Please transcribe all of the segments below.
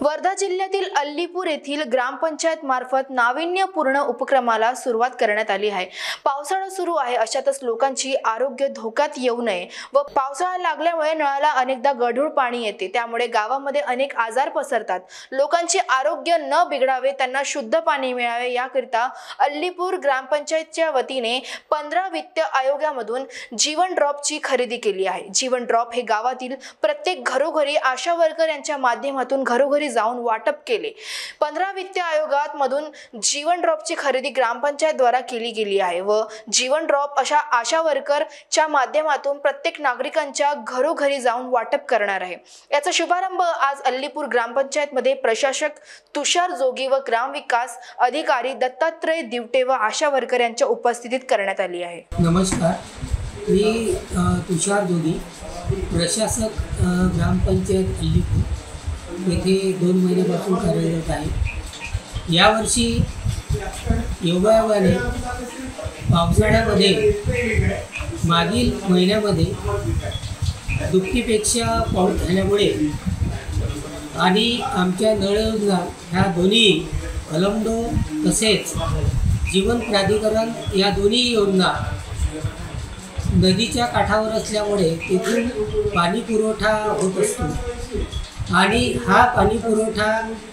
वर्धा जिल्ह्यातील अल्लीपूर येथील ग्रामपंचायत मार्फत नाविन्यपूर्ण उपक्रमाला सुरुवात करण्यात आली आहे। पावसाळा सुरू आहे, अशातच लोकांची आरोग्य धोक्यात येऊ नये व पावसाळा लागल्यामुळे नळाला अनेकदा गढूळ पाणी येते, त्यामुळे गावामध्ये अनेक आजार पसरतात। लोकांचे आरोग्य न बिघडावे, त्यांना शुद्ध पाणी मिळावे याकरिता अल्लीपूर ग्रामपंचायतच्या वतीने 15 वित्त आयोगामधून जीवन ड्रॉपची खरेदी केली आहे। जीवन ड्रॉप हे गावातील प्रत्येक घरोघरी आशा वर्कर यांच्या माध्यमातून घरोघरी जाऊन वाटप केले। 15 वित्त आयोगात मधून जीवन ड्रॉपची खरेदी ग्रामपंचायत द्वारा केली गेली आहे व जीवन ड्रॉप अशा आशा वर्करच्या माध्यमातून प्रत्येक नागरिकांच्या घरोघरी जाऊन वाटप करणार आहे। याचा शुभारंभ आज अल्लीपूर ग्रामपंचायत मध्ये प्रशासक तुषार जोगी व ग्रामविकास अधिकारी दत्तात्रय दिवटे व आशा वर्कर यांच्या उपस्थितीत करण्यात आली आहे। नमस्कार, मी तुषार जोगी, प्रशासक ग्रामपंचायत अल्लीपूर येथे 2 महिन्यापासून कार्यरत आहे। यावर्षी योगायोगाने पावसाळ्यामध्ये मागील महिन्यामध्ये दुपटीपेक्षा पाऊस झाल्यामुळे आणि आमच्या नळ योजना ह्या दोन्ही अलमडो तसेच जीवन प्राधिकरण या दोन्ही योजना नदीच्या काठावर असल्यामुळे तेथून पाणी पुरवठा होत असतो आणि हा पाणी पुरवठा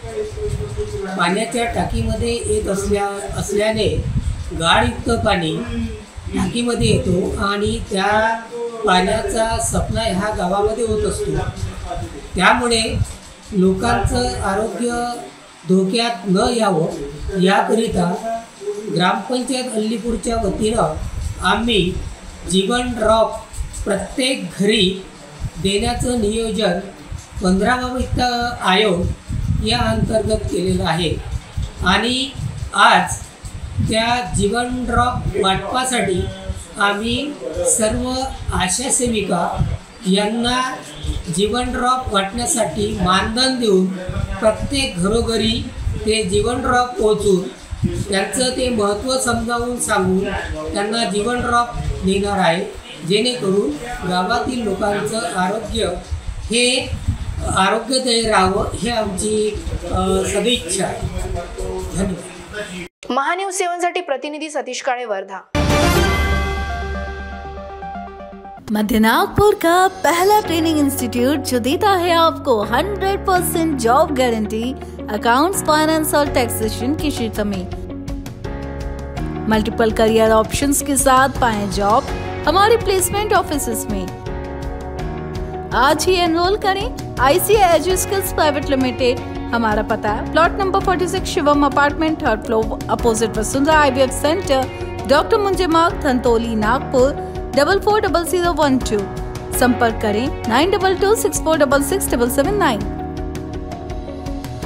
पाण्याच्या टाकीमध्ये येत असल्याने गाळयुक्त पाणी टाकीमध्ये येतो आणि त्या पाण्याचा सप्लाय हा गावामध्ये होत असतो। त्यामुळे लोकांचं आरोग्य धोक्यात न यावं याकरिता ग्रामपंचायत अल्लीपूरच्या वतीनं आम्ही जीवन ड्रॉप प्रत्येक घरी देण्याचं नियोजन 15वा वित्त आयोग या अंतर्गत केलेलं आहे आणि आज त्या जीवन ड्रॉप वाटपासाठी आम्ही सर्व आशा सेविका यांना जीवन ड्रॉप वाटण्यासाठी मानधन देऊन प्रत्येक घरोघरी ते जीवन ड्रॉप पोहोचून त्यांचं ते महत्त्व समजावून सांगून त्यांना जीवन ड्रॉप देणार आहे, जेणेकरून गावातील लोकांचं आरोग्य हे आरोग्यदायी राहावं ही आमची सदिच्छा आहे। धन्यवाद। महान्यूज 7 साठी प्रतिनिधी सतीश काळे, वर्धा। मध्य नागपुर का पहला ट्रेनिंग इंस्टीट्यूट जो देता है आपको 100% जॉब गारंटी अकाउंट्स, फाइनेंस और टैक्सेशन के क्षेत्र में। मल्टीपल करियर ऑप्शंस के साथ पाएं जॉब हमारे प्लेसमेंट ऑफिसेस में। आज ही एनरोल करें ICI Edu Skills Private Limited. हमारा पता है plot number 46 Shivam apartment, 3rd floor, opposite Vasundhara IVF centre, doctor Munje Marg, Dhantoli, Nagpur 440012। संपर्क करें 9226466779।